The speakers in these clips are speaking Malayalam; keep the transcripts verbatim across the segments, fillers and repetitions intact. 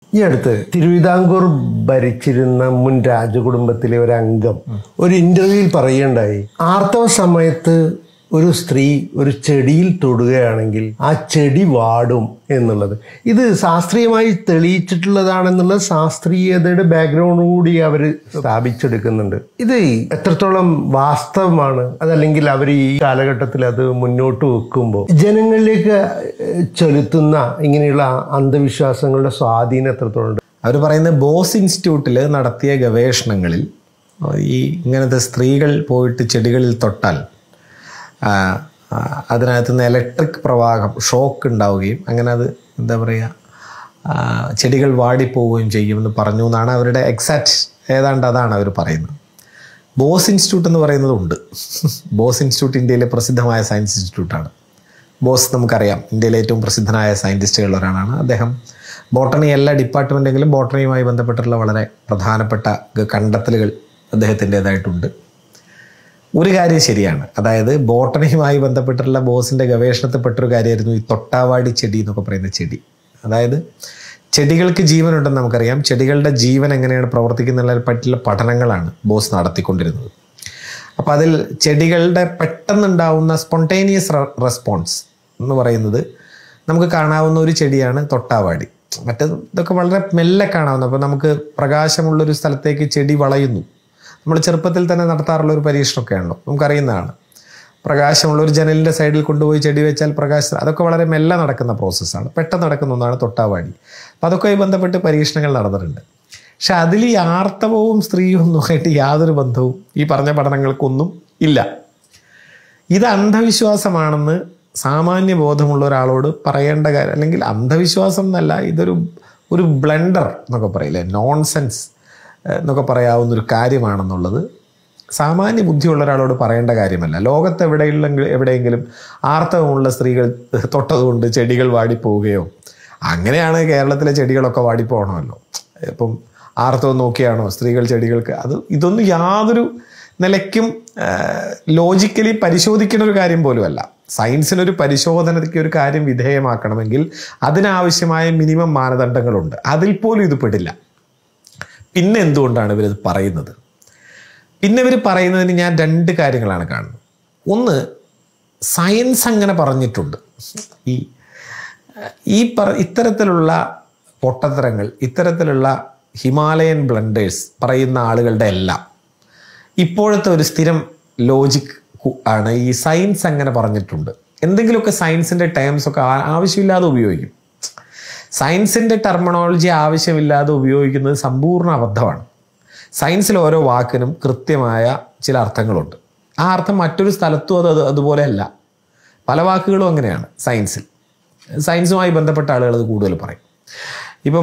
ഈ അടുത്ത് തിരുവിതാംകൂർ ഭരിച്ചിരുന്ന മുൻ രാജകുടുംബത്തിലെ ഒരു അംഗം ഒരു ഇന്റർവ്യൂവിൽ പറയുകയുണ്ടായി, ആർത്തവ സമയത്ത് ഒരു സ്ത്രീ ഒരു ചെടിയിൽ തൊടുകയാണെങ്കിൽ ആ ചെടി വാടും എന്നുള്ളത്. ഇത് ശാസ്ത്രീയമായി തെളിയിച്ചിട്ടുള്ളതാണെന്നുള്ള ശാസ്ത്രീയതയുടെ ബാക്ക്ഗ്രൗണ്ട് കൂടി അവർ സ്ഥാപിച്ചെടുക്കുന്നുണ്ട്. ഇത് എത്രത്തോളം വാസ്തവമാണ്, അതല്ലെങ്കിൽ അവർ ഈ കാലഘട്ടത്തിൽ അത് മുന്നോട്ട് വെക്കുമ്പോൾ ജനങ്ങളിലേക്ക് ചെലുത്തുന്ന ഇങ്ങനെയുള്ള അന്ധവിശ്വാസങ്ങളുടെ സ്വാധീനം എത്രത്തോളം ഉണ്ട്? അവർ പറയുന്നത് ബോസ് ഇൻസ്റ്റിറ്റ്യൂട്ടിൽ നടത്തിയ ഗവേഷണങ്ങളിൽ ഈ ഇങ്ങനത്തെ സ്ത്രീകൾ പോയിട്ട് ചെടികളിൽ തൊട്ടാൽ അതിനകത്ത് നിന്ന് ഇലക്ട്രിക് പ്രവാഹം ഷോക്ക് ഉണ്ടാവുകയും അങ്ങനെ അത് എന്താ പറയുക ചെടികൾ വാടിപ്പോവുകയും ചെയ്യുമെന്ന് പറഞ്ഞു എന്നാണ് അവരുടെ എക്സാക്റ്റ്, ഏതാണ്ട് അതാണ് അവർ പറയുന്നത്. ബോസ് ഇൻസ്റ്റിറ്റ്യൂട്ട് എന്ന് പറയുന്നതുണ്ട്. ബോസ് ഇൻസ്റ്റിറ്റ്യൂട്ട് ഇന്ത്യയിലെ പ്രസിദ്ധമായ സയൻസ് ഇൻസ്റ്റിറ്റ്യൂട്ടാണ്. ബോസ് നമുക്കറിയാം, ഇന്ത്യയിലെ ഏറ്റവും പ്രസിദ്ധനായ സയൻറ്റിസ്റ്റുകളിൽ ഒരാളാണ് അദ്ദേഹം. ബോട്ടണി എല്ലാ ഡിപ്പാർട്ട്മെൻറ്റെങ്കിലും ബോട്ടണിയുമായി ബന്ധപ്പെട്ടുള്ള വളരെ പ്രധാനപ്പെട്ട കണ്ടെത്തലുകൾ അദ്ദേഹത്തിൻ്റേതായിട്ടുണ്ട്. ഒരു കാര്യം ശരിയാണ്, അതായത് ബോട്ടണിയുമായി ബന്ധപ്പെട്ടുള്ള ബോസിൻ്റെ ഗവേഷണത്തിൽപ്പെട്ടൊരു കാര്യമായിരുന്നു ഈ തൊട്ടാവാടി ചെടി എന്നൊക്കെ പറയുന്ന ചെടി. അതായത് ചെടികൾക്ക് ജീവനുണ്ടെന്ന് നമുക്കറിയാം, ചെടികളുടെ ജീവൻ എങ്ങനെയാണ് പ്രവർത്തിക്കുന്നതിനെ പറ്റിയുള്ള പഠനങ്ങളാണ് ബോസ് നടത്തിക്കൊണ്ടിരുന്നത്. അപ്പോൾ അതിൽ ചെടികളുടെ പെട്ടെന്നുണ്ടാവുന്ന സ്പോണ്ടേനിയസ് റെസ്പോൺസ് എന്ന് പറയുന്നത് നമുക്ക് കാണാവുന്ന ഒരു ചെടിയാണ് തൊട്ടാവാടി. മറ്റേത് ഇതൊക്കെ വളരെ മെല്ലെ കാണാവുന്ന, അപ്പോൾ നമുക്ക് പ്രകാശമുള്ളൊരു സ്ഥലത്തേക്ക് ചെടി വളയുന്നു. നമ്മൾ ചെറുപ്പത്തിൽ തന്നെ നടത്താറുള്ള ഒരു പരീക്ഷണമൊക്കെയാണല്ലോ, നമുക്കറിയുന്നതാണ്. പ്രകാശമുള്ള ഒരു ജനലിൻ്റെ സൈഡിൽ കൊണ്ടുപോയി ചെടി വെച്ചാൽ പ്രകാശം, അതൊക്കെ വളരെ മെല്ലെ നടക്കുന്ന പ്രോസസ്സാണ്, പെട്ടെന്ന് നടക്കുന്ന ഒന്നാണ് തൊട്ടാവാടി. അപ്പം അതൊക്കെ ബന്ധപ്പെട്ട് പരീക്ഷണങ്ങൾ നടന്നിട്ടുണ്ട്. പക്ഷെ അതിൽ ഈ ആർത്തവവും സ്ത്രീയും ഒന്നുമായിട്ട് യാതൊരു ബന്ധവും ഈ പറഞ്ഞ പഠനങ്ങൾക്കൊന്നും ഇല്ല. ഇത് അന്ധവിശ്വാസമാണെന്ന് സാമാന്യ ബോധമുള്ള ഒരാളോട് പറയേണ്ട കാര്യം, അല്ലെങ്കിൽ അന്ധവിശ്വാസം എന്നല്ല, ഇതൊരു ഒരു ബ്ലണ്ടർ എന്നൊക്കെ പറയില്ലേ, നോൺസെൻസ് എന്നൊക്കെ പറയാവുന്നൊരു കാര്യമാണെന്നുള്ളത് സാമാന്യ ബുദ്ധിയുള്ള ഒരാളോട് പറയേണ്ട കാര്യമല്ല. ലോകത്ത് എവിടെയുള്ള എവിടെയെങ്കിലും ആർത്തവമുള്ള സ്ത്രീകൾ തൊട്ടതുകൊണ്ട് ചെടികൾ വാടിപ്പോവുകയോ, അങ്ങനെയാണ് കേരളത്തിലെ ചെടികളൊക്കെ വാടിപ്പോകണമല്ലോ. ഇപ്പം ആർത്തവം നോക്കിയാണോ സ്ത്രീകൾ ചെടികൾക്ക്, അത് ഇതൊന്നും യാതൊരു നിലയ്ക്കും ലോജിക്കലി പരിശോധിക്കുന്ന ഒരു കാര്യം പോലുമല്ല. സയൻസിനൊരു പരിശോധനയ്ക്ക് ഒരു കാര്യം വിധേയമാക്കണമെങ്കിൽ അതിനാവശ്യമായ മിനിമം മാനദണ്ഡങ്ങളുണ്ട്, അതിൽ പോലും ഇത് പെടില്ല. പിന്നെ എന്തുകൊണ്ടാണ് ഇവരിത് പറയുന്നത്? പിന്നെ ഇവർ പറയുന്നതിന് ഞാൻ രണ്ട് കാര്യങ്ങളാണ് കാണുന്നത്. ഒന്ന്, സയൻസ് അങ്ങനെ പറഞ്ഞിട്ടുണ്ട്. ഈ ഈ പറ ഇത്തരത്തിലുള്ള പൊട്ടത്തരങ്ങൾ, ഇത്തരത്തിലുള്ള ഹിമാലയൻ ബ്ലണ്ടേഴ്സ് പറയുന്ന ആളുകളുടെ എല്ലാം ഇപ്പോഴത്തെ ഒരു സ്ഥിരം ലോജിക് ആണ് ഈ സയൻസ് അങ്ങനെ പറഞ്ഞിട്ടുണ്ട്. എന്തെങ്കിലുമൊക്കെ സയൻസിൻ്റെ ടേംസൊക്കെ ആവശ്യമില്ലാതെ ഉപയോഗിക്കും. സയൻസിൻ്റെ ടെർമിനോളജി ആവശ്യമില്ലാതെ ഉപയോഗിക്കുന്നത് സമ്പൂർണ്ണ അബദ്ധമാണ്. സയൻസിൽ ഓരോ വാക്കിനും കൃത്യമായ ചില അർത്ഥങ്ങളുണ്ട്. ആ അർത്ഥം മറ്റൊരു സ്ഥലത്തും അത് അതുപോലെ അല്ല. പല വാക്കുകളും അങ്ങനെയാണ് സയൻസിൽ. സയൻസുമായി ബന്ധപ്പെട്ട ആളുകൾ അത് കൂടുതൽ പറയും. ഇപ്പം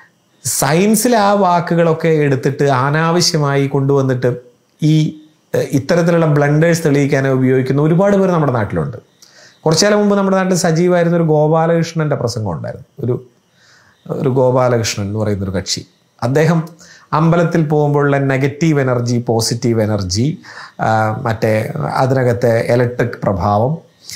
സയൻസിൽ ആ വാക്കുകളൊക്കെ എടുത്തിട്ട് അനാവശ്യമായി കൊണ്ടുവന്നിട്ട് ഈ ഇത്തരത്തിലുള്ള ബ്ലണ്ടേഴ്സ് തെളിയിക്കാനായി ഉപയോഗിക്കുന്ന ഒരുപാട് പേർ നമ്മുടെ നാട്ടിലുണ്ട്. കുറച്ചുകാലം മുമ്പ് നമ്മുടെ നാട്ടിൽ സജീവമായിരുന്ന ഒരു ഗോപാലകൃഷ്ണൻ്റെ പ്രസംഗം ഉണ്ടായിരുന്നു. ഒരു ഒരു ഗോപാലകൃഷ്ണൻ എന്ന് പറയുന്നൊരു കക്ഷി. അദ്ദേഹം അമ്പലത്തിൽ പോകുമ്പോഴുള്ള നെഗറ്റീവ് എനർജി, പോസിറ്റീവ് എനർജി, മറ്റേ അതിനകത്തെ ഇലക്ട്രിക് പ്രഭാവം,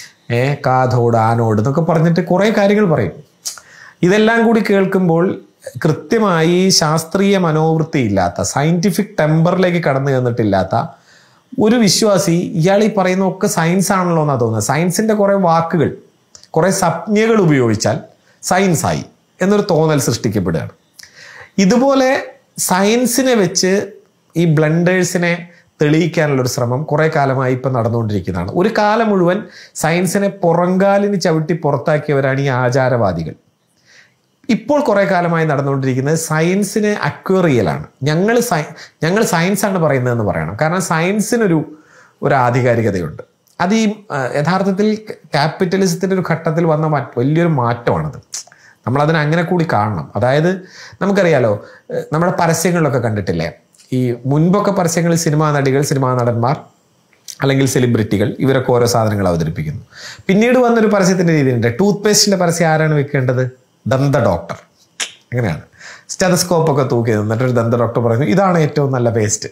കാഥോഡ് ആനോഡ് എന്നൊക്കെ പറഞ്ഞിട്ട് കുറേ കാര്യങ്ങൾ പറയും. ഇതെല്ലാം കൂടി കേൾക്കുമ്പോൾ കൃത്യമായി ശാസ്ത്രീയ മനോവൃത്തി ഇല്ലാത്ത, സയൻറ്റിഫിക് ടെമ്പറിലേക്ക് കടന്നു ചെന്നിട്ടില്ലാത്ത ഒരു വിശ്വാസി ഇയാൾ ഈ പറയുന്നതൊക്കെ സയൻസ് ആണല്ലോ എന്നാണ് തോന്നുന്നത്. സയൻസിൻ്റെ കുറേ വാക്കുകൾ, കുറേ സംജ്ഞകൾ ഉപയോഗിച്ചാൽ സയൻസായി എന്നൊരു തോന്നൽ സൃഷ്ടിക്കപ്പെടുകയാണ്. ഇതുപോലെ സയൻസിനെ വെച്ച് ഈ ബ്ലണ്ടേഴ്സിനെ തെളിയിക്കാനുള്ളൊരു ശ്രമം കുറേ കാലമായി ഇപ്പം നടന്നുകൊണ്ടിരിക്കുന്നതാണ്. ഒരു കാലം മുഴുവൻ സയൻസിനെ പുറങ്കാലിന് ചവിട്ടി പുറത്താക്കിയവരാണ് ഈ ആചാരവാദികൾ. ഇപ്പോൾ കുറേ കാലമായി നടന്നുകൊണ്ടിരിക്കുന്നത് സയൻസിനെ അക്വയർ ചെയ്യലാണ്. ഞങ്ങൾ സയ ഞങ്ങൾ സയൻസാണ് പറയുന്നതെന്ന് പറയണം. കാരണം സയൻസിനൊരു ഒരു ആധികാരികതയുണ്ട്. അത് ഈ യഥാർത്ഥത്തിൽ ക്യാപിറ്റലിസത്തിൻ്റെ ഒരു ഘട്ടത്തിൽ വന്ന മാറ്റ വലിയൊരു മാറ്റമാണത്. നമ്മളതിനെ അങ്ങനെ കൂടി കാണണം. അതായത് നമുക്കറിയാലോ, നമ്മുടെ പരസ്യങ്ങളിലൊക്കെ കണ്ടിട്ടില്ലേ, ഈ മുൻപൊക്കെ പരസ്യങ്ങളിൽ സിനിമാ നടികൾ, സിനിമാ നടന്മാർ അല്ലെങ്കിൽ സെലിബ്രിറ്റികൾ ഇവരൊക്കെ ഓരോ സാധനങ്ങൾ അവതരിപ്പിക്കുന്നു. പിന്നീട് വന്നൊരു പരസ്യത്തിൻ്റെ രീതിയുണ്ട്. ടൂത്ത് പേസ്റ്റിൻ്റെ പരസ്യം ആരാണ് വെക്കേണ്ടത്? ദന്ത ഡോക്ടർ. അങ്ങനെയാണ്. സ്റ്റെതസ്കോപ്പൊക്കെ തൂക്കി എന്നിട്ടൊരു ദന്ത ഡോക്ടർ പറയുന്നു ഇതാണ് ഏറ്റവും നല്ല പേസ്റ്റ്,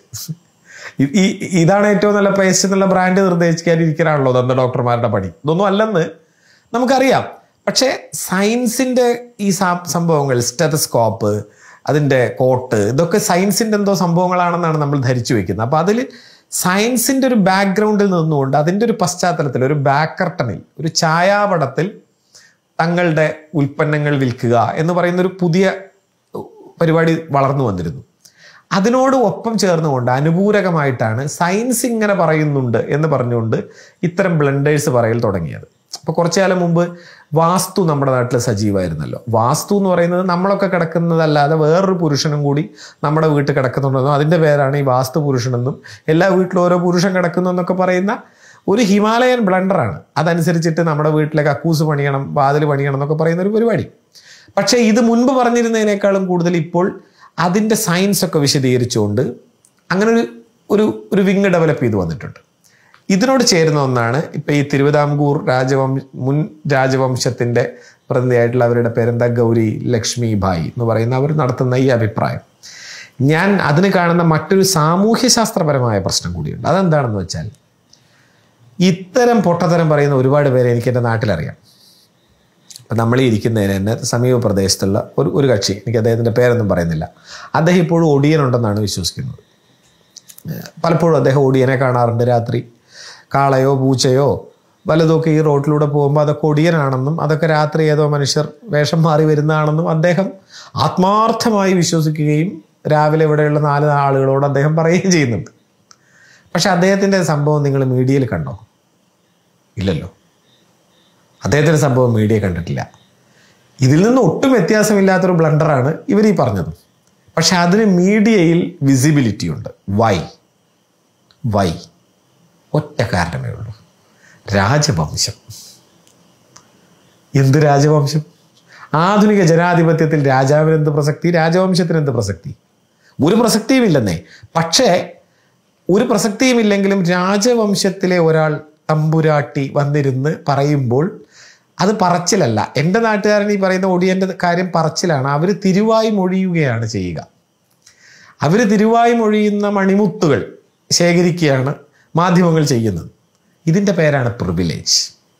ഈ ഇതാണ് ഏറ്റവും നല്ല പേസ്റ്റ് എന്നുള്ള ബ്രാൻഡ് നിർദ്ദേശിക്കാനിരിക്കാനാണല്ലോ ദന്ത ഡോക്ടർമാരുടെ പണി. ഇതൊന്നും അല്ലെന്ന് നമുക്കറിയാം. പക്ഷേ സയൻസിൻ്റെ ഈ സംഭവങ്ങൾ, സ്റ്റെതസ്കോപ്പ്, അതിൻ്റെ കോട്ട്, ഇതൊക്കെ സയൻസിൻ്റെ എന്തോ സംഭവങ്ങളാണെന്നാണ് നമ്മൾ ധരിച്ചു വെക്കുന്നത്. അപ്പോൾ അതിൽ സയൻസിൻ്റെ ഒരു ബാക്ക്ഗ്രൗണ്ടിൽ നിന്നുകൊണ്ട് അതിൻ്റെ ഒരു പശ്ചാത്തലത്തിൽ, ഒരു ബാക്ക് കർട്ടനിൽ, ഒരു ഛായാപടത്തിൽ തങ്ങളുടെ ഉൽപ്പന്നങ്ങൾ വിൽക്കുക എന്ന് പറയുന്നൊരു പുതിയ പരിപാടി വളർന്നു വന്നിരുന്നു. അതിനോട് ഒപ്പം ചേർന്നുകൊണ്ട് അനുപൂരകമായിട്ടാണ് സയൻസ് ഇങ്ങനെ പറയുന്നുണ്ട് എന്ന് പറഞ്ഞുകൊണ്ട് ഇത്തരം ബ്ലണ്ടേഴ്സ് പറയൽ തുടങ്ങിയത്. അപ്പോൾ കുറച്ചു കാലം മുമ്പ് വാസ്തു നമ്മുടെ നാട്ടിൽ സജീവമായിരുന്നല്ലോ. വാസ്തു എന്ന് പറയുന്നത് നമ്മളൊക്കെ കിടക്കുന്നതല്ലാതെ വേറൊരു പുരുഷനും കൂടി നമ്മുടെ വീട്ടിൽ കിടക്കുന്നുണ്ടെന്നും അതിൻ്റെ പേരാണ് ഈ വാസ്തു പുരുഷനെന്നും എല്ലാ വീട്ടിലും ഓരോ പുരുഷൻ കിടക്കുന്നു എന്നൊക്കെ പറയുന്ന ഒരു ഹിമാലയൻ ബ്ലണ്ടറാണ്. അതനുസരിച്ചിട്ട് നമ്മുടെ വീട്ടിലെ കക്കൂസ് പണിയണം, വാതിൽ പണിയണം എന്നൊക്കെ പറയുന്ന ഒരു പരിപാടി. പക്ഷേ ഇത് മുൻപ് പറഞ്ഞിരുന്നതിനേക്കാളും കൂടുതൽ ഇപ്പോൾ അതിൻ്റെ സയൻസൊക്കെ വിശദീകരിച്ചുകൊണ്ട് അങ്ങനെ ഒരു ഒരു ഒരു വിങ് ഡെവലപ്പ് ചെയ്ത് വന്നിട്ടുണ്ട്. ഇതിനോട് ചേരുന്ന ഒന്നാണ് ഇപ്പം ഈ തിരുവിതാംകൂർ രാജവംശ മുൻ രാജവംശത്തിൻ്റെ പ്രതിനിധിയായിട്ടുള്ള അവരുടെ പേരെന്താ, ഗൗരി ലക്ഷ്മി ഭായ് എന്ന് പറയുന്ന അവർ നടത്തുന്ന ഈ അഭിപ്രായം. ഞാൻ അതിന് കാണുന്ന മറ്റൊരു സാമൂഹ്യശാസ്ത്രപരമായ പ്രശ്നം കൂടിയുണ്ട്. അതെന്താണെന്ന് വെച്ചാൽ, ഇത്തരം പൊട്ടത്തരം പറയുന്ന ഒരുപാട് പേരെ എനിക്ക് എൻ്റെ നാട്ടിലറിയാം. അപ്പം നമ്മൾ ഈ ഇരിക്കുന്നതിന് തന്നെ സമീപ പ്രദേശത്തുള്ള ഒരു ഒരു കക്ഷി, എനിക്ക് അദ്ദേഹത്തിൻ്റെ പേരൊന്നും പറയുന്നില്ല, അദ്ദേഹം ഇപ്പോഴും ഒടിയനുണ്ടെന്നാണ് വിശ്വസിക്കുന്നത്. പലപ്പോഴും അദ്ദേഹം ഒടിയനെ കാണാറുണ്ട്. രാത്രി കാളയോ പൂച്ചയോ വലതൊക്കെ ഈ റോട്ടിലൂടെ പോകുമ്പോൾ അതൊക്കെ ഒടിയനാണെന്നും അതൊക്കെ രാത്രി ഏതോ മനുഷ്യർ വേഷം മാറി വരുന്നതാണെന്നും അദ്ദേഹം ആത്മാർത്ഥമായി വിശ്വസിക്കുകയും രാവിലെ ഇവിടെയുള്ള നാല് ആളുകളോട് അദ്ദേഹം പറയുകയും ചെയ്യുന്നുണ്ട്. പക്ഷെ അദ്ദേഹത്തിൻ്റെ സംഭവം നിങ്ങൾ മീഡിയയിൽ കണ്ടോ? ഇല്ലല്ലോ. അദ്ദേഹത്തിൻ്റെ സംഭവം മീഡിയ കണ്ടിട്ടില്ല. ഇതിൽ നിന്ന് ഒട്ടും വ്യത്യാസമില്ലാത്തൊരു ബ്ലണ്ടറാണ് ഇവർ ഈ പറഞ്ഞതും. പക്ഷെ അതിന് മീഡിയയിൽ വിസിബിലിറ്റി ഉണ്ട്. വൈ വൈ ഒറ്റ കാരണമേ ഉള്ളൂ, രാജവംശം. എന്ത് രാജവംശം? ആധുനിക ജനാധിപത്യത്തിൽ രാജാവിന് എന്ത് പ്രസക്തി, രാജവംശത്തിന് എന്ത് പ്രസക്തി? ഒരു പ്രസക്തിയും ഇല്ലെന്നേ. പക്ഷേ ഒരു പ്രസക്തിയുമില്ലെങ്കിലും രാജവംശത്തിലെ ഒരാൾ തമ്പുരാട്ടി വന്നിരുന്ന് പറയുമ്പോൾ അത് പറച്ചിലല്ല. എൻ്റെ നാട്ടുകാരൻ ഈ പറയുന്ന ഒടിയൻ്റെ കാര്യം പറച്ചിലാണ്. അവർ തിരുവായി മൊഴിയുകയാണ് ചെയ്യുക. അവർ തിരുവായി മൊഴിയുന്ന മണിമുത്തുകൾ ശേഖരിക്കുകയാണ് മാധ്യമങ്ങൾ ചെയ്യുന്നത്. ഇതിൻ്റെ പേരാണ് പ്രിവിലേജ്.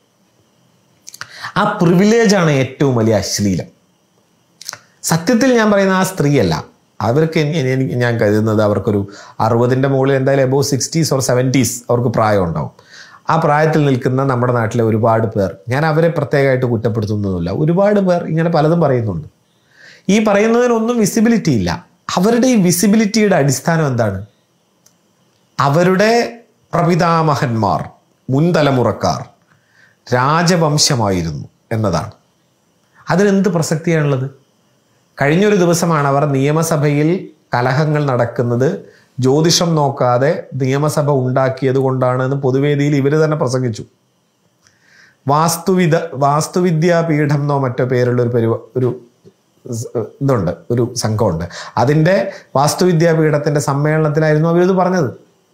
ആ പ്രിവിലേജാണ് ഏറ്റവും വലിയ അശ്ലീലം. സത്യത്തിൽ ഞാൻ പറയുന്ന ആ സ്ത്രീയല്ല, അവർക്ക് എനിക്ക് ഞാൻ കരുതുന്നത് അവർക്കൊരു അറുപതിൻ്റെ മുകളിൽ എന്തായാലും എബോവ് സിക്സ്റ്റീസ് ഓർ സെവൻറ്റീസ് അവർക്ക് പ്രായം ഉണ്ടാവും. ആ പ്രായത്തിൽ നിൽക്കുന്ന നമ്മുടെ നാട്ടിലെ ഒരുപാട് പേർ, ഞാൻ അവരെ പ്രത്യേകമായിട്ട് കുറ്റപ്പെടുത്തുന്നതുമില്ല, ഒരുപാട് പേർ ഇങ്ങനെ പലതും പറയുന്നുണ്ട്. ഈ പറയുന്നതിനൊന്നും വിസിബിലിറ്റി ഇല്ല. അവരുടെ ഈ വിസിബിലിറ്റിയുടെ അടിസ്ഥാനം എന്താണ്? അവരുടെ പ്രപിതാമഹന്മാർ, മുൻതലമുറക്കാർ രാജവംശമായിരുന്നു എന്നതാണ്. അതിനെന്ത് പ്രസക്തിയാണുള്ളത്? കഴിഞ്ഞൊരു ദിവസമാണ് അവർ നിയമസഭയിൽ കലഹങ്ങൾ നടക്കുന്നത് ജ്യോതിഷം നോക്കാതെ നിയമസഭ ഉണ്ടാക്കിയത് കൊണ്ടാണെന്ന് പൊതുവേദിയിൽ ഇവർ തന്നെ പ്രസംഗിച്ചു. വാസ്തുവിദ വാസ്തുവിദ്യാപീഠം എന്നോ മറ്റോ പേരുള്ള ഒരു പരിപാ ഒരു ഇതുണ്ട്, ഒരു സംഘമുണ്ട്. അതിൻ്റെ വാസ്തുവിദ്യാപീഠത്തിൻ്റെ സമ്മേളനത്തിലായിരുന്നു അവരിത് പറഞ്ഞത്.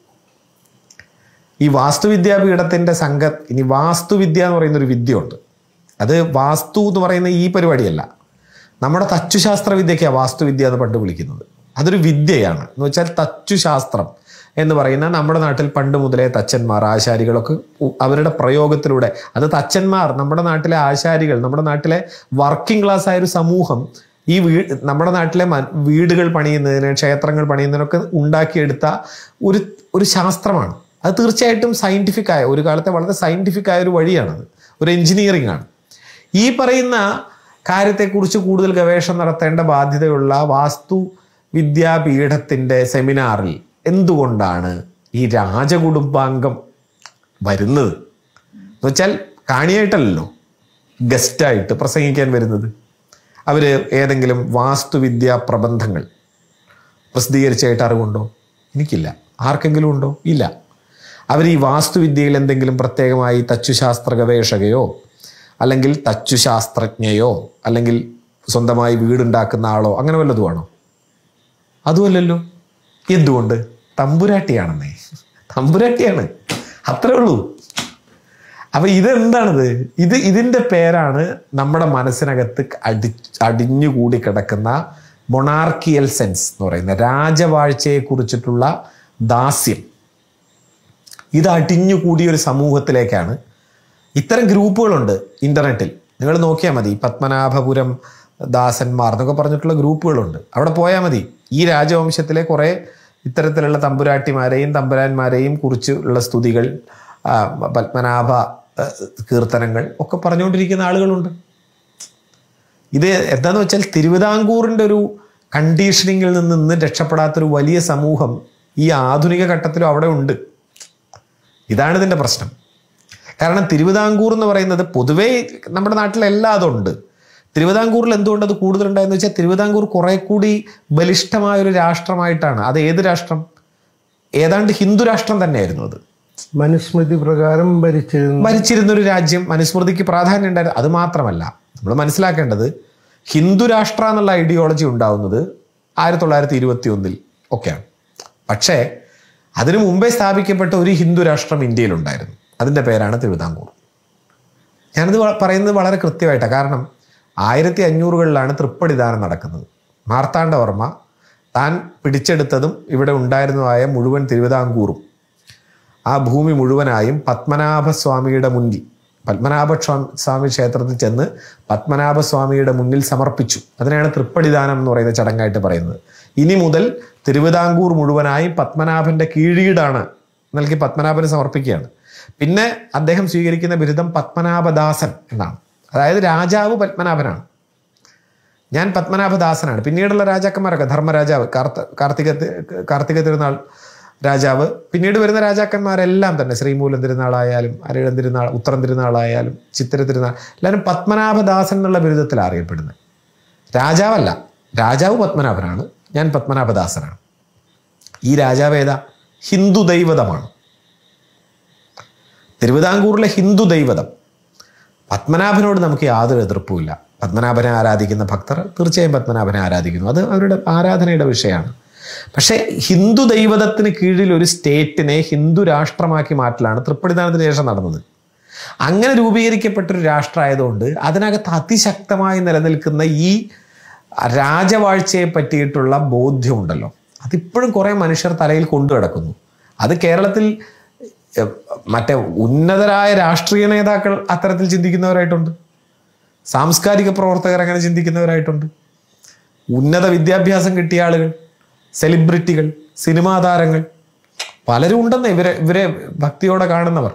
ഈ വാസ്തുവിദ്യാപീഠത്തിൻ്റെ സംഘ ഇനി വാസ്തുവിദ്യ എന്ന് പറയുന്നൊരു വിദ്യയുണ്ട്. അത് വാസ്തു എന്ന് പറയുന്ന ഈ പരിപാടിയല്ല, നമ്മുടെ തച്ചുശാസ്ത്ര വിദ്യയ്ക്കാണ് വാസ്തുവിദ്യ എന്ന് പണ്ട് വിളിക്കുന്നത്. അതൊരു വിദ്യയാണ്. എന്ന് വെച്ചാൽ തച്ചുശാസ്ത്രം എന്ന് പറയുന്ന നമ്മുടെ നാട്ടിൽ പണ്ട് മുതലേ തച്ചന്മാർ, ആശാരികളൊക്കെ അവരുടെ പ്രയോഗത്തിലൂടെ, അത് തച്ചന്മാർ, നമ്മുടെ നാട്ടിലെ ആശാരികൾ, നമ്മുടെ നാട്ടിലെ വർക്കിംഗ് ക്ലാസ് ആയ ഒരു സമൂഹം ഈ വീ നമ്മുടെ നാട്ടിലെ വീടുകൾ പണിയുന്നതിന്, ക്ഷേത്രങ്ങൾ പണിയുന്നതിനൊക്കെ ഉണ്ടാക്കിയെടുത്ത ഒരു ഒരു ശാസ്ത്രമാണ്. അത് തീർച്ചയായിട്ടും സയൻറ്റിഫിക് ആയ, ഒരു കാലത്തെ വളരെ സയൻറ്റിഫിക് ആയ ഒരു വഴിയാണത്, ഒരു എൻജിനീയറിംഗ് ആണ്. ഈ പറയുന്ന കാര്യത്തെക്കുറിച്ച് കൂടുതൽ ഗവേഷണം നടത്തേണ്ട ബാധ്യതയുള്ള വാസ്തു വിദ്യാപീഠത്തിൻ്റെ സെമിനാറിൽ എന്തുകൊണ്ടാണ് ഈ രാജകുടുംബാംഗം വരുന്നത്? എന്ന് വെച്ചാൽ കാണിയായിട്ടല്ലോ, ഗസ്റ്റായിട്ട് പ്രസംഗിക്കാൻ വരുന്നത്. അവർ ഏതെങ്കിലും വാസ്തുവിദ്യാ പ്രബന്ധങ്ങൾ പ്രസിദ്ധീകരിച്ചായിട്ട് അറിവുണ്ടോ? എനിക്കില്ല. ആർക്കെങ്കിലും ഉണ്ടോ? ഇല്ല. അവർ ഈ വാസ്തുവിദ്യയിൽ എന്തെങ്കിലും പ്രത്യേകമായി തച്ചുശാസ്ത്ര ഗവേഷകയോ അല്ലെങ്കിൽ തച്ചുശാസ്ത്രജ്ഞയോ അല്ലെങ്കിൽ സ്വന്തമായി വീടുണ്ടാക്കുന്ന ആളോ അങ്ങനെ വല്ലതുമാണോ? അതുമല്ലല്ലോ. എന്തുകൊണ്ട്? തമ്പുരാട്ടിയാണെന്നേ. തമ്പുരാട്ടിയാണ്, അത്രേ ഉള്ളൂ. അപ്പൊ ഇതെന്താണിത്? ഇത് ഇതിൻ്റെ പേരാണ് നമ്മുടെ മനസ്സിനകത്ത് അടി അടിഞ്ഞുകൂടി കിടക്കുന്ന മൊണാർക്കിയൽ സെൻസ് എന്ന് പറയുന്ന രാജവാഴ്ചയെ കുറിച്ചിട്ടുള്ള ദാസ്യം. ഇത് അടിഞ്ഞുകൂടിയൊരു സമൂഹത്തിലേക്കാണ് ഇത്തരം ഗ്രൂപ്പുകളുണ്ട് ഇൻ്റർനെറ്റിൽ. നിങ്ങൾ നോക്കിയാൽ മതി, പത്മനാഭപുരം ദാസന്മാർ എന്നൊക്കെ പറഞ്ഞിട്ടുള്ള ഗ്രൂപ്പുകളുണ്ട്. അവിടെ പോയാൽ മതി. ഈ രാജവംശത്തിലെ കുറേ ഇത്തരത്തിലുള്ള തമ്പുരാട്ടിമാരെയും തമ്പുരാന്മാരെയും കുറിച്ചുള്ള സ്തുതികൾ, പത്മനാഭ കീർത്തനങ്ങൾ ഒക്കെ പറഞ്ഞുകൊണ്ടിരിക്കുന്ന ആളുകളുണ്ട്. ഇത് എന്താണെന്ന് വെച്ചാൽ തിരുവിതാംകൂറിൻ്റെ ഒരു കണ്ടീഷനിങ്ങിൽ നിന്ന് നിന്ന് രക്ഷപ്പെടാത്തൊരു വലിയ സമൂഹം ഈ ആധുനിക ഘട്ടത്തിലും അവിടെ ഉണ്ട്. ഇതാണ് ഇതിൻ്റെ പ്രശ്നം. കാരണം തിരുവിതാംകൂർ എന്ന് പറയുന്നത് പൊതുവേ നമ്മുടെ നാട്ടിലെല്ലാം അതുണ്ട്. തിരുവിതാംകൂറിൽ എന്തുകൊണ്ട് അത് കൂടുതലുണ്ടായെന്ന് വെച്ചാൽ തിരുവിതാംകൂർ കുറെ കൂടി ബലിഷ്ഠമായൊരു രാഷ്ട്രമായിട്ടാണ്. അത് ഏത് രാഷ്ട്രം? ഏതാണ്ട് ഹിന്ദു രാഷ്ട്രം തന്നെയായിരുന്നു. അത് മനുസ്മൃതി പ്രകാരം ഭരിച്ചിരുന്ന ഭരിച്ചിരുന്നൊരു രാജ്യം, മനുസ്മൃതിക്ക് പ്രാധാന്യം ഉണ്ടായിരുന്നു. അത് മാത്രമല്ല, നമ്മൾ മനസ്സിലാക്കേണ്ടത് ഹിന്ദു രാഷ്ട്ര എന്നുള്ള ഐഡിയോളജി ഉണ്ടാവുന്നത് ആയിരത്തി തൊള്ളായിരത്തി ഇരുപത്തി ഒന്നിൽ ഒക്കെയാണ്. പക്ഷേ അതിനു മുമ്പേ സ്ഥാപിക്കപ്പെട്ട ഒരു ഹിന്ദു രാഷ്ട്രം ഇന്ത്യയിലുണ്ടായിരുന്നു. അതിൻ്റെ പേരാണ് തിരുവിതാംകൂർ. ഞാനത് പറയുന്നത് വളരെ കൃത്യമായിട്ടാണ്. കാരണം ആയിരത്തി അഞ്ഞൂറുകളിലാണ് തൃപ്പടിദാനം നടക്കുന്നത്. മാർത്താണ്ഡവർമ്മ താൻ പിടിച്ചെടുത്തതും ഇവിടെ ഉണ്ടായിരുന്നതായ മുഴുവൻ തിരുവിതാംകൂറും ആ ഭൂമി മുഴുവനായും പത്മനാഭസ്വാമിയുടെ മുന്നിൽ, പത്മനാഭ സ്വാമി ക്ഷേത്രത്തിൽ ചെന്ന് പത്മനാഭസ്വാമിയുടെ മുന്നിൽ സമർപ്പിച്ചു. അതിനാണ് തൃപ്പടിദാനം എന്ന് പറയുന്ന ചടങ്ങായിട്ട് പറയുന്നത്. ഇനി മുതൽ തിരുവിതാംകൂർ മുഴുവനായും പത്മനാഭന്റെ കീഴീടാണ് നൽകി പത്മനാഭന് സമർപ്പിക്കുകയാണ്. പിന്നെ അദ്ദേഹം സ്വീകരിക്കുന്ന ബിരുദം പത്മനാഭദാസൻ എന്നാണ്. അതായത് രാജാവ് പത്മനാഭനാണ്, ഞാൻ പത്മനാഭദാസനാണ്. പിന്നീടുള്ള രാജാക്കന്മാരൊക്കെ ധർമ്മരാജാവ്, കാർത്ത കാർത്തിക കാർത്തിക തിരുനാൾ രാജാവ്, പിന്നീട് വരുന്ന രാജാക്കന്മാരെല്ലാം തന്നെ ശ്രീമൂലം തിരുനാളായാലും അരിഴം തിരുനാൾ, ഉത്തരം തിരുനാളായാലും ചിത്തിര തിരുനാൾ, എല്ലാവരും പത്മനാഭദാസൻ എന്നുള്ള ബിരുദത്തിൽ അറിയപ്പെടുന്നത്. രാജാവല്ല, രാജാവ് പത്മനാഭനാണ്, ഞാൻ പത്മനാഭദാസനാണ്. ഈ രാജാവ് ഏതാ? ഹിന്ദു ദൈവതമാണ്. തിരുവിതാംകൂറിലെ ഹിന്ദു ദൈവതം. പത്മനാഭനോട് നമുക്ക് യാതൊരു എതിർപ്പുമില്ല. പത്മനാഭനെ ആരാധിക്കുന്ന ഭക്തർ തീർച്ചയായും പത്മനാഭനെ ആരാധിക്കുന്നു, അത് അവരുടെ ആരാധനയുടെ വിഷയമാണ്. പക്ഷേ ഹിന്ദു ദൈവതത്തിന് കീഴിൽ ഒരു സ്റ്റേറ്റിനെ ഹിന്ദു രാഷ്ട്രമാക്കി മാറ്റലാണ് തൃപ്പടിദാനത്തിന് ശേഷം നടന്നത്. അങ്ങനെ രൂപീകരിക്കപ്പെട്ടൊരു രാഷ്ട്രമായതുകൊണ്ട് അതിനകത്ത് അതിശക്തമായി നിലനിൽക്കുന്ന ഈ രാജവാഴ്ചയെ പറ്റിയിട്ടുള്ള ബോധ്യമുണ്ടല്ലോ, അതിപ്പോഴും കുറേ മനുഷ്യർ തലയിൽ കൊണ്ടു കിടക്കുന്നു. അത് കേരളത്തിൽ മറ്റേ ഉന്നതരായ രാഷ്ട്രീയ നേതാക്കൾ അത്തരത്തിൽ ചിന്തിക്കുന്നവരായിട്ടുണ്ട്, സാംസ്കാരിക പ്രവർത്തകർ അങ്ങനെ ചിന്തിക്കുന്നവരായിട്ടുണ്ട്, ഉന്നത വിദ്യാഭ്യാസം കിട്ടിയ ആളുകൾ, സെലിബ്രിറ്റികൾ, സിനിമാ താരങ്ങൾ പലരും ഉണ്ടെന്ന് ഇവരെ ഇവരെ ഭക്തിയോടെ കാണുന്നവർ.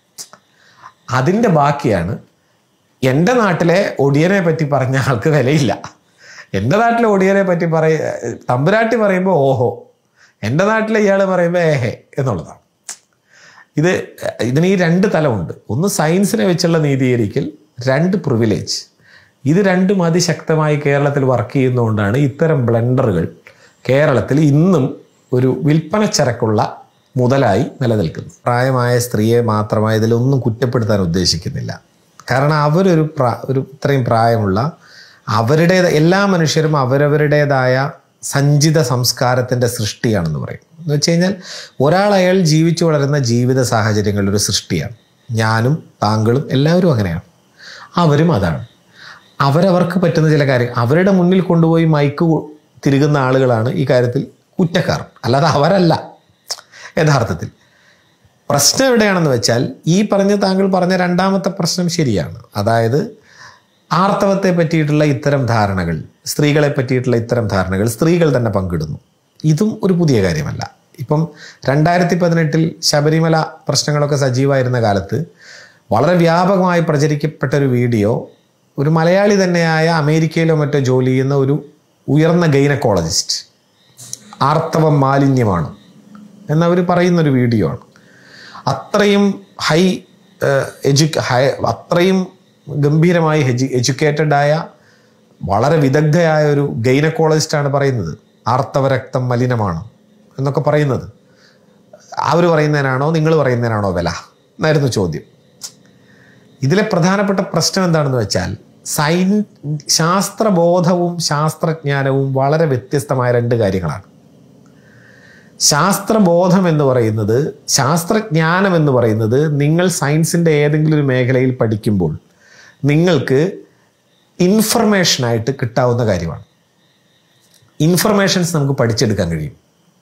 അതിൻ്റെ ബാക്കിയാണ് എൻ്റെ നാട്ടിലെ ഒടിയനെ പറ്റി പറഞ്ഞ ആൾക്ക് വിലയില്ല. എൻ്റെ നാട്ടിലെ ഒടിയനെ പറ്റി പറയ തമ്പുരാട്ടി പറയുമ്പോൾ ഓഹോ, എൻ്റെ നാട്ടിലെ ഇയാൾ പറയുമ്പോൾ ഏഹേ എന്നുള്ളതാണ്. ഇത് ഇതിന് ഈ രണ്ട് തലമുണ്ട്. ഒന്ന് സയൻസിനെ വെച്ചുള്ള നീതീകരിക്കൽ, രണ്ട് പ്രിവിലേജ്. ഇത് രണ്ടും അതിശക്തമായി കേരളത്തിൽ വർക്ക് ചെയ്യുന്നതുകൊണ്ടാണ് ഇത്തരം ബ്ലണ്ടറുകൾ കേരളത്തിൽ ഇന്നും ഒരു വിൽപ്പനച്ചരക്കുള്ള മുതലായി നിലനിൽക്കുന്നു. പ്രായമായ സ്ത്രീയെ മാത്രമായി ഇതിലൊന്നും കുറ്റപ്പെടുത്താൻ ഉദ്ദേശിക്കുന്നില്ല. കാരണം അവരൊരു പ്രാ ഒരു ഇത്രയും പ്രായമുള്ള അവരുടെ എല്ലാ മനുഷ്യരും അവരവരുടേതായ സഞ്ചിത സംസ്കാരത്തിൻ്റെ സൃഷ്ടിയാണെന്ന് പറയും. എന്ന് വെച്ച് കഴിഞ്ഞാൽ ഒരാൾ അയാൾ ജീവിച്ചു വളരുന്ന ജീവിത സാഹചര്യങ്ങളുടെ ഒരു സൃഷ്ടിയാണ്. ഞാനും താങ്കളും എല്ലാവരും അങ്ങനെയാണ്, അവരും അതാണ്. അവരവർക്ക് പറ്റുന്ന ചില കാര്യം അവരുടെ മുന്നിൽ കൊണ്ടുപോയി മൈക്ക് തിരുകുന്ന ആളുകളാണ് ഈ കാര്യത്തിൽ കുറ്റക്കാർ, അല്ലാതെ അവരല്ല. യഥാർത്ഥത്തിൽ പ്രശ്നം എവിടെയാണെന്ന് വെച്ചാൽ ഈ പറഞ്ഞ താങ്കൾ പറഞ്ഞ രണ്ടാമത്തെ പ്രശ്നം ശരിയാണ്. അതായത് ആർത്തവത്തെ പറ്റിയിട്ടുള്ള ഇത്തരം ധാരണകൾ, സ്ത്രീകളെ പറ്റിയിട്ടുള്ള ഇത്തരം ധാരണകൾ സ്ത്രീകൾ തന്നെ പങ്കിടുന്നു. ഇതും ഒരു പുതിയ കാര്യമല്ല. ഇപ്പം രണ്ടായിരത്തി പതിനെട്ടിൽ ശബരിമല പ്രശ്നങ്ങളൊക്കെ സജീവമായിരുന്ന കാലത്ത് വളരെ വ്യാപകമായി പ്രചരിക്കപ്പെട്ട ഒരു വീഡിയോ, ഒരു മലയാളി തന്നെയായ അമേരിക്കയിലോ മറ്റോ ജോലി ചെയ്യുന്ന ഒരു ഉയർന്ന ഗൈനക്കോളജിസ്റ്റ് ആർത്തവം മാലിന്യമാണ് എന്നവർ പറയുന്നൊരു വീഡിയോ ആണ്. അത്രയും ഹൈ എഡ്യു ഹൈ അത്രയും ഗംഭീരമായി എജു എഡ്യൂക്കേറ്റഡായ വളരെ വിദഗ്ധയായ ഒരു ഗൈനക്കോളജിസ്റ്റാണ് പറയുന്നത് ആർത്തവ രക്തം മലിനമാണ് എന്നൊക്കെ പറയുന്നത്. അവർ പറയുന്നതിനാണോ നിങ്ങൾ പറയുന്നതിനാണോ വില എന്നായിരുന്നു ചോദ്യം. ഇതിലെ പ്രധാനപ്പെട്ട പ്രശ്നം എന്താണെന്ന് വെച്ചാൽ സൈൻ ശാസ്ത്രബോധവും ശാസ്ത്രജ്ഞാനവും വളരെ വ്യത്യസ്തമായ രണ്ട് കാര്യങ്ങളാണ്. ശാസ്ത്രബോധം എന്ന് പറയുന്നത്, ശാസ്ത്രജ്ഞാനം എന്ന് പറയുന്നത് നിങ്ങൾ സയൻസിൻ്റെ ഏതെങ്കിലും ഒരു മേഖലയിൽ പഠിക്കുമ്പോൾ നിങ്ങൾക്ക് ഇൻഫർമേഷനായിട്ട് കിട്ടാവുന്ന കാര്യമാണ്. ഇൻഫർമേഷൻസ് നമുക്ക് പഠിച്ചെടുക്കാൻ കഴിയും.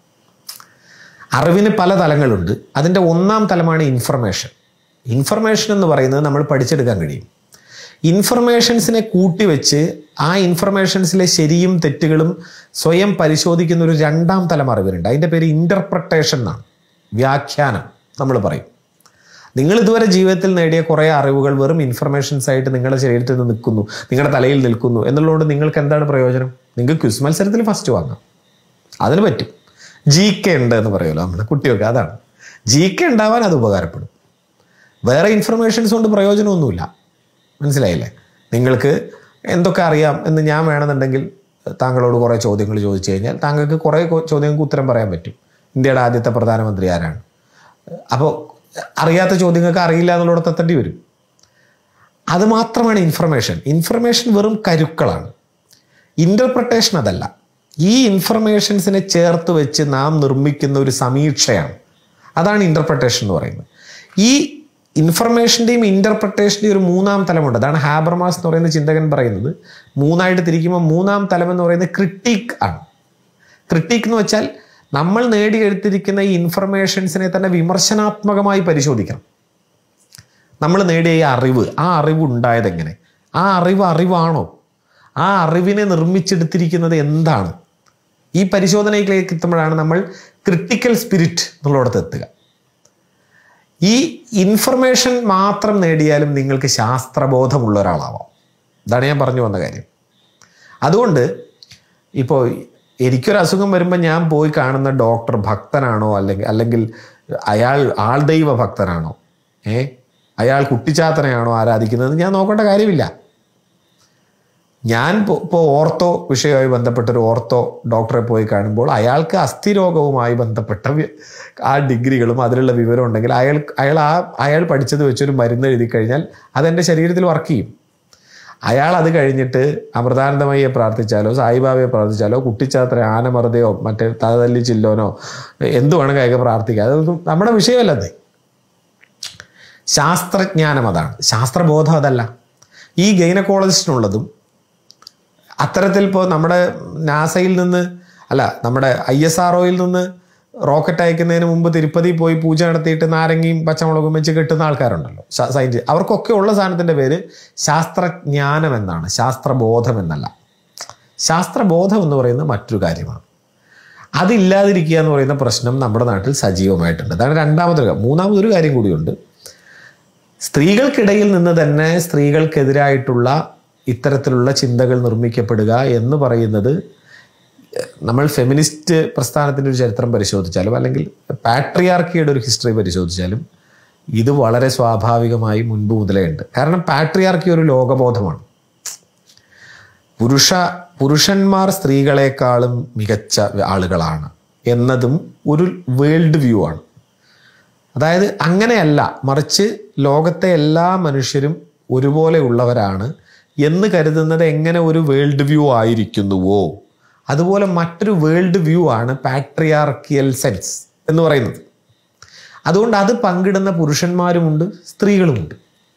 അറിവിന് പല തലങ്ങളുണ്ട്. അതിൻ്റെ ഒന്നാം തലമാണ് ഇൻഫർമേഷൻ. ഇൻഫർമേഷൻ എന്ന് പറയുന്നത് നമ്മൾ പഠിച്ചെടുക്കാൻ കഴിയും. ഇൻഫർമേഷൻസിനെ കൂട്ടിവെച്ച് ആ ഇൻഫർമേഷൻസിലെ ശരിയും തെറ്റുകളും സ്വയം പരിശോധിക്കുന്ന ഒരു രണ്ടാം തലം അറിവിലുണ്ട്. അതിൻ്റെ പേര് ഇൻ്റർപ്രട്ടേഷൻ എന്നാണ്, വ്യാഖ്യാനം നമ്മൾ പറയും. നിങ്ങൾ ഇതുവരെ ജീവിതത്തിൽ നേടിയ കുറേ അറിവുകൾ വെറും ഇൻഫർമേഷൻസ് ആയിട്ട് നിങ്ങളുടെ ശരീരത്തിൽ നിന്ന് നിൽക്കുന്നു, നിങ്ങളുടെ തലയിൽ നിൽക്കുന്നു എന്നുള്ളതുകൊണ്ട് നിങ്ങൾക്ക് എന്താണ് പ്രയോജനം? നിങ്ങൾക്ക് ക്വിസ് മത്സരത്തിൽ ഫസ്റ്റ് വാങ്ങാം, അതിന് പറ്റും. ജി കെ ഉണ്ട് എന്ന് പറയുമല്ലോ നമ്മുടെ കുട്ടികൾക്ക്, അതാണ് ജി കെ ഉണ്ടാവാൻ അത് ഉപകാരപ്പെടും. വേറെ ഇൻഫർമേഷൻസ് കൊണ്ട് പ്രയോജനമൊന്നുമില്ല, മനസ്സിലായില്ലേ? നിങ്ങൾക്ക് എന്തൊക്കെ അറിയാം എന്ന് ഞാൻ വേണമെന്നുണ്ടെങ്കിൽ താങ്കളോട് കുറേ ചോദ്യങ്ങൾ ചോദിച്ചു കഴിഞ്ഞാൽ താങ്കൾക്ക് കുറേ ചോദ്യങ്ങൾക്ക് ഉത്തരം പറയാൻ പറ്റും. ഇന്ത്യയുടെ ആദ്യത്തെ പ്രധാനമന്ത്രി ആരാണ്? അപ്പോൾ അറിയാത്ത ചോദ്യങ്ങൾക്ക് അറിയില്ല എന്നുള്ളടത്ത് എത്തേണ്ടി വരും. അത് മാത്രമാണ് ഇൻഫർമേഷൻ. ഇൻഫർമേഷൻ വെറും കരുക്കളാണ്. ഇൻ്റർപ്രട്ടേഷൻ അതല്ല. ഈ ഇൻഫർമേഷൻസിനെ ചേർത്ത് വെച്ച് നാം നിർമ്മിക്കുന്ന ഒരു സമീക്ഷയാണ്, അതാണ് ഇൻ്റർപ്രട്ടേഷൻ എന്ന് പറയുന്നത്. ഈ ഇൻഫർമേഷൻ്റെയും ഇൻ്റർപ്രട്ടേഷൻ്റെയും ഒരു മൂന്നാം തലമുണ്ട്. അതാണ് ഹാബർമാസ് എന്ന് പറയുന്ന ചിന്തകൻ പറയുന്നത്. മൂന്നായിട്ട് തിരിക്കുമ്പോൾ മൂന്നാം തലം എന്ന് പറയുന്നത് ക്രിട്ടീക്ക് ആണ്. ക്രിട്ടീക്ക് എന്ന് വെച്ചാൽ നമ്മൾ നേടിയെടുത്തിരിക്കുന്ന ഈ ഇൻഫർമേഷൻസിനെ തന്നെ വിമർശനാത്മകമായി പരിശോധിക്കണം. നമ്മൾ നേടിയ ഈ അറിവ്, ആ അറിവ് ഉണ്ടായത് എങ്ങനെ? ആ അറിവ് അറിവാണോ? ആ അറിവിനെ നിർമ്മിച്ചെടുത്തിരിക്കുന്നത് എന്താണ്? ഈ പരിശോധനയിലേക്ക് എത്തുമ്പോഴാണ് നമ്മൾ ക്രിട്ടിക്കൽ സ്പിരിറ്റ് എന്നുള്ളിടത്ത് എത്തുക. ഈ ഇൻഫർമേഷൻ മാത്രം നേടിയാലും നിങ്ങൾക്ക് ശാസ്ത്രബോധമുള്ള ഒരാളാവാം. ഇതാണ് ഞാൻ പറഞ്ഞു വന്ന കാര്യം. അതുകൊണ്ട് ഇപ്പോൾ എനിക്കൊരു അസുഖം വരുമ്പോൾ ഞാൻ പോയി കാണുന്ന ഡോക്ടർ ഭക്തനാണോ അല്ലെങ്കിൽ അല്ലെങ്കിൽ അയാൾ ആൾദൈവ ഭക്തനാണോ, ഏ അയാൾ കുട്ടിച്ചാത്തനെയാണോ ആരാധിക്കുന്നത് ഞാൻ നോക്കേണ്ട കാര്യമില്ല. ഞാൻ ഇപ്പോൾ ഓർത്തോ വിഷയവുമായി ബന്ധപ്പെട്ടൊരു ഓർത്തോ ഡോക്ടറെ പോയി കാണുമ്പോൾ അയാൾക്ക് അസ്ഥിരോഗവുമായി ബന്ധപ്പെട്ട ആ ഡിഗ്രികളും അതിലുള്ള വിവരം ഉണ്ടെങ്കിൽ അയാൾ അയാൾ ആ അയാൾ പഠിച്ചത് വെച്ചൊരു മരുന്ന് എഴുതി കഴിഞ്ഞാൽ അതെൻ്റെ ശരീരത്തിൽ വർക്ക് ചെയ്യും. അയാൾ അത് കഴിഞ്ഞിട്ട് അമൃതാനന്ദമയെ പ്രാർത്ഥിച്ചാലോ സായിബാബയെ പ്രാർത്ഥിച്ചാലോ കുട്ടിച്ചാത്ര ആനമറുതയോ മറ്റേ തലതല്ലി ചില്ലോനോ എന്തു വേണമെങ്കിൽ അയാൾക്ക് പ്രാർത്ഥിക്കുക. അതൊന്നും നമ്മുടെ വിഷയമല്ലത്. ശാസ്ത്രജ്ഞാനം അതാണ്, ശാസ്ത്രബോധം അതല്ല. ഈ ഗൈനക്കോളജിസ്റ്റിനുള്ളതും അത്തരത്തിൽ ഇപ്പോൾ നമ്മുടെ നാസയിൽ നിന്ന് അല്ല നമ്മുടെ ഐ എസ് ആർ ഒയിൽ നിന്ന് റോക്കറ്റ് അയക്കുന്നതിന് മുമ്പ് തിരുപ്പതി പോയി പൂജ നടത്തിയിട്ട് നാരങ്ങയും പച്ചമുളകും വെച്ച് കെട്ടുന്ന ആൾക്കാരുണ്ടല്ലോ, സയൻസ്. അവർക്കൊക്കെ ഉള്ള സാധനത്തിൻ്റെ പേര് ശാസ്ത്രജ്ഞാനം എന്നാണ്, ശാസ്ത്രബോധം എന്നല്ല. ശാസ്ത്രബോധം എന്ന് പറയുന്നത് മറ്റൊരു കാര്യമാണ്. അതില്ലാതിരിക്കുക എന്ന് പറയുന്ന പ്രശ്നം നമ്മുടെ നാട്ടിൽ സജീവമായിട്ടുണ്ട്. അതാണ് രണ്ടാമതൊരു കാര്യം. മൂന്നാമതൊരു കാര്യം കൂടിയുണ്ട്. സ്ത്രീകൾക്കിടയിൽ നിന്ന് തന്നെ സ്ത്രീകൾക്കെതിരായിട്ടുള്ള ഇത്തരത്തിലുള്ള ചിന്തകൾ നിർമ്മിക്കപ്പെടുക എന്ന് പറയുന്നത് നമ്മൾ ഫെമിനിസ്റ്റ് പ്രസ്ഥാനത്തിൻ്റെ ഒരു ചരിത്രം പരിശോധിച്ചാലും അല്ലെങ്കിൽ പാട്രിയാർക്കിയുടെ ഒരു ഹിസ്റ്ററി പരിശോധിച്ചാലും ഇത് വളരെ സ്വാഭാവികമായി മുൻപ് മുതലേ ഉണ്ട്. കാരണം പാട്രിയാർക്കി ഒരു ലോകബോധമാണ്. പുരുഷ പുരുഷന്മാർ സ്ത്രീകളെക്കാളും മികച്ച ആളുകളാണ് എന്നതും ഒരു വേൾഡ് വ്യൂ ആണ്. അതായത് അങ്ങനെയല്ല, മറിച്ച് ലോകത്തെ എല്ലാ മനുഷ്യരും ഒരുപോലെ ഉള്ളവരാണ് എന്ന് കരുതുന്നത് എങ്ങനെ ഒരു വേൾഡ് വ്യൂ ആയിരിക്കുന്നുവോ അതുപോലെ മറ്റൊരു വേൾഡ് വ്യൂ ആണ് പാട്രിയാർക്കിയൽ സെൻസ് എന്ന് പറയുന്നത്. അതുകൊണ്ട് അത് പങ്കിടുന്ന പുരുഷന്മാരുമുണ്ട് സ്ത്രീകളുമുണ്ട്.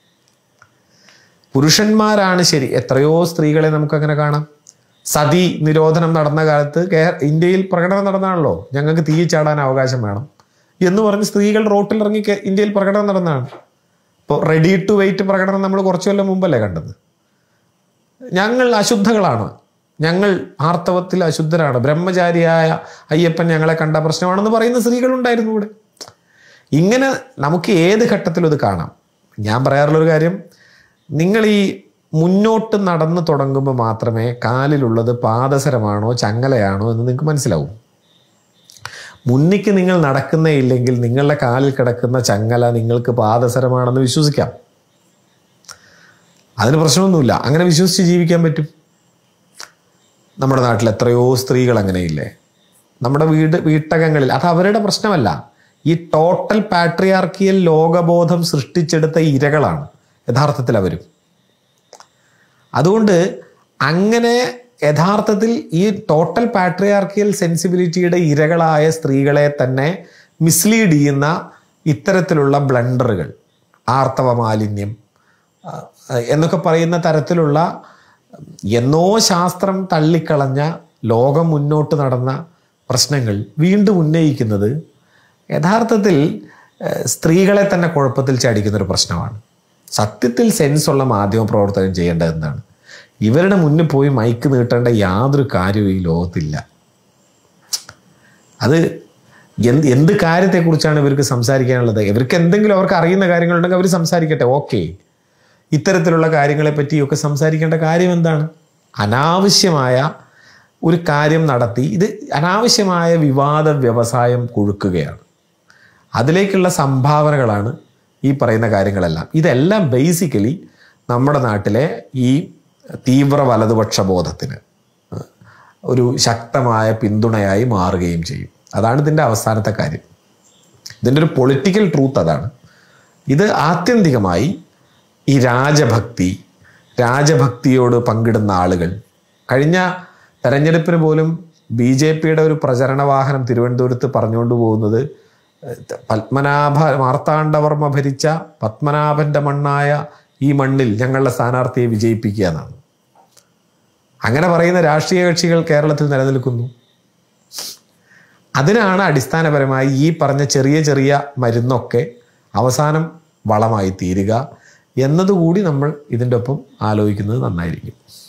പുരുഷന്മാരാണ് ശരി. എത്രയോ സ്ത്രീകളെ നമുക്കങ്ങനെ കാണാം. സതി നിരോധനം നടന്ന കാലത്ത് ഇന്ത്യയിൽ പ്രകടനം നടന്നാണല്ലോ, ഞങ്ങൾക്ക് തീ ചാടാൻ അവകാശം വേണം എന്ന് പറഞ്ഞ് സ്ത്രീകൾ റോട്ടിലിറങ്ങി ഇന്ത്യയിൽ പ്രകടനം നടന്നതാണ്. ഇപ്പോൾ റെഡി ടു വെയിറ്റ് പ്രകടനം നമ്മൾ കുറച്ചു കൊല്ലം മുമ്പല്ലേ കണ്ടത്. ഞങ്ങൾ അശുദ്ധകളാണ്, ഞങ്ങൾ ആർത്തവത്തിൽ അശുദ്ധരാണ്, ബ്രഹ്മചാരിയായ അയ്യപ്പൻ ഞങ്ങളെ കണ്ട പ്രശ്നമാണെന്ന് പറയുന്ന സ്ത്രീകളുണ്ടായിരുന്നു ഇവിടെ. ഇങ്ങനെ നമുക്ക് ഏത് ഘട്ടത്തിലും ഇത് കാണാം. ഞാൻ പറയാറുള്ളൊരു കാര്യം, നിങ്ങൾ ഈ മുന്നോട്ട് നടന്നു തുടങ്ങുമ്പോൾ മാത്രമേ കാലിലുള്ളത് പാദസരമാണോ ചങ്ങലയാണോ എന്ന് നിങ്ങൾക്ക് മനസ്സിലാവും. മുന്നിക്ക് നിങ്ങൾ നടക്കുന്നേ ഇല്ലെങ്കിൽ നിങ്ങളുടെ കാലിൽ കിടക്കുന്ന ചങ്ങല നിങ്ങൾക്ക് പാദസരമാണെന്ന് വിശ്വസിക്കാം. അതിന് പ്രശ്നമൊന്നുമില്ല, അങ്ങനെ വിശ്വസിച്ച് ജീവിക്കാൻ പറ്റും. നമ്മുടെ നാട്ടിൽ എത്രയോ സ്ത്രീകൾ അങ്ങനെയില്ലേ, നമ്മുടെ വീട് വീട്ടകങ്ങളിൽ. അത് അവരുടെ പ്രശ്നമല്ല, ഈ ടോട്ടൽ പാട്രിയാർക്കിയൽ ലോകബോധം സൃഷ്ടിച്ചെടുത്ത ഇരകളാണ് യഥാർത്ഥത്തിൽ അവരും. അതുകൊണ്ട് അങ്ങനെ യഥാർത്ഥത്തിൽ ഈ ടോട്ടൽ പാട്രിയാർക്കിയൽ സെൻസിബിലിറ്റിയുടെ ഇരകളായ സ്ത്രീകളെ തന്നെ മിസ്ലീഡ് ചെയ്യുന്ന ഇത്തരത്തിലുള്ള ബ്ലണ്ടറുകൾ, ആർത്തവ മാലിന്യം എന്നൊക്കെ പറയുന്ന തരത്തിലുള്ള എന്നോ ശാസ്ത്രം തള്ളിക്കളഞ്ഞ ലോകം മുന്നോട്ട് നടന്ന പ്രശ്നങ്ങൾ വീണ്ടും ഉന്നയിക്കുന്നത് യഥാർത്ഥത്തിൽ സ്ത്രീകളെ തന്നെ കുഴപ്പത്തിൽ ചാടിക്കുന്നൊരു പ്രശ്നമാണ്. സത്യത്തിൽ സെൻസുള്ള മാധ്യമ പ്രവർത്തനം ചെയ്യേണ്ടത് എന്താണ്? ഇവരുടെ മുന്നിൽ പോയി മൈക്ക് നീട്ടേണ്ട യാതൊരു കാര്യവും ഈ ലോകത്തില്ല. അത് എന്ത് എന്ത് കാര്യത്തെക്കുറിച്ചാണ് ഇവർക്ക് സംസാരിക്കാനുള്ളത്? ഇവർക്ക് എന്തെങ്കിലും അവർക്ക് അറിയുന്ന കാര്യങ്ങളുണ്ടെങ്കിൽ അവർ സംസാരിക്കട്ടെ, ഓക്കെ. ഇത്തരത്തിലുള്ള കാര്യങ്ങളെ പറ്റിയൊക്കെ സംസാരിക്കേണ്ട കാര്യം എന്താണ്? അനാവശ്യമായ ഒരു കാര്യം നടത്തി ഇത് അനാവശ്യമായ വിവാദ വ്യവസായം കൊഴുക്കുകയാണ്. അതിലേക്കുള്ള സംഭാവനകളാണ് ഈ പറയുന്ന കാര്യങ്ങളെല്ലാം. ഇതെല്ലാം ബേസിക്കലി നമ്മുടെ നാട്ടിലെ ഈ തീവ്ര വലതുപക്ഷ ബോധത്തിന് ഒരു ശക്തമായ പിന്തുണയായി മാറുകയും ചെയ്യും. അതാണ് ഇതിൻ്റെ അവസാനത്തെ കാര്യം. ഇതിൻ്റെ ഒരു പൊളിറ്റിക്കൽ ട്രൂത്ത് അതാണ്. ഇത് ആത്യന്തികമായി ഈ രാജഭക്തി രാജഭക്തിയോട് പങ്കിടുന്ന ആളുകൾ, കഴിഞ്ഞ തെരഞ്ഞെടുപ്പിന് പോലും ബി ജെ പിയുടെ ഒരു പ്രചരണ വാഹനം തിരുവനന്തപുരത്ത് പറഞ്ഞുകൊണ്ട് പോകുന്നത് പത്മനാഭ മാർത്താണ്ഡവർമ്മ ഭരിച്ച പത്മനാഭൻ്റെ മണ്ണായ ഈ മണ്ണിൽ ഞങ്ങളുടെ സ്ഥാനാർത്ഥിയെ വിജയിപ്പിക്കുക എന്നാണ്. അങ്ങനെ പറയുന്ന രാഷ്ട്രീയ കക്ഷികൾ കേരളത്തിൽ നിലനിൽക്കുന്നു. അതിനാണ് അടിസ്ഥാനപരമായി ഈ പറഞ്ഞ ചെറിയ ചെറിയ മരുന്നൊക്കെ അവസാനം വളമായി തീരുക എന്നതുകൂടി നമ്മൾ ഇതിൻ്റെ ഒപ്പം ആലോചിക്കുന്നത് നന്നായിരിക്കും.